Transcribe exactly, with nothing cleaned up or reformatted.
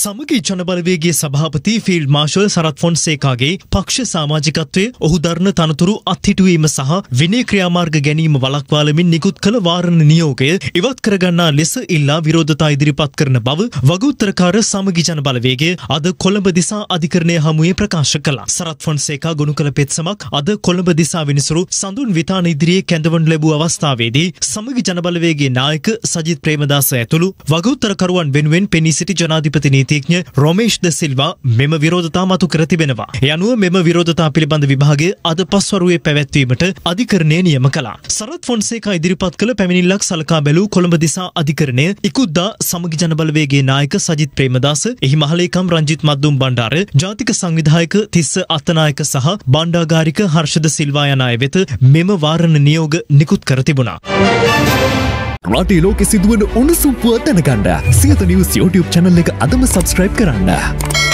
සමගි ජනබලවේගයේ සභාපති field marshal Sarath ෆොන්සේකාගේ පක්ෂ සමාජිකත්වයේ ඔහු දරන තනතුරු අත්හිටුවීම සහ විනය ක්‍රියාමාර්ග ගැනීම වළක්වාලමින් නිකුත් කළ වාරණ නියෝගය ඉවත් කරගන්නා ලෙස ඉල්ලා විරෝධතා ඉදිරිපත් කරන බව වගඋත්තරකාර සමගි ජනබලවේගය අද කොළඹ දිසා අධිකරණය හමුවේ ප්‍රකාශ කළා. සරත් ෆොන්සේකා ගොනු කළ පෙත්සමක් අද කොළඹ දිසා විනිසුරු සඳුන් විතාන ඉදිරියේ කැඳවනු ලැබූ අවස්ථාවේදී සමගි ජනබලවේගයේ නායක සජිත් ප්‍රේමදාස ඇතුළු වගඋත්තරකරුවන් වෙනුවෙන් පෙනී සිටි ජනාධිපති නීතිඥ රොමේෂ් ද සිල්වා මෙම විරෝධතා මතු කර තිබෙනවා. ඒ අනුව මෙම විරෝධතා පිළිබඳ විභාගය අද පස්වරුවේ පැවැත්වීමට අධිකරණය නියම කළා. සරත් ෆොන්සේකා ඉදිරිපත් කළ පැමිණිල්ලක් සලකා බැලූ කොළඹ දිසා අධිකරණය ඉකුද්දා සමගි ජනබලවේගයේ නායක සජිත් ප්‍රේමදාස, එහි මහලේකම් රංජිත් මද්දුම් බණ්ඩාර, ජාතික සංවිධායක තිස්ස අත්තනායක සහ බණ්ඩාගාරික හර්ෂද සිල්වා යන අය වෙත මෙම වාරණ නියෝග නිකුත් කර තිබුණා. රටේ ලෝකෙ සිදුවන උණුසුම් පුවත් දැනගන්න සියත නිවුස් YouTube channel එක අදම subscribe කරන්න.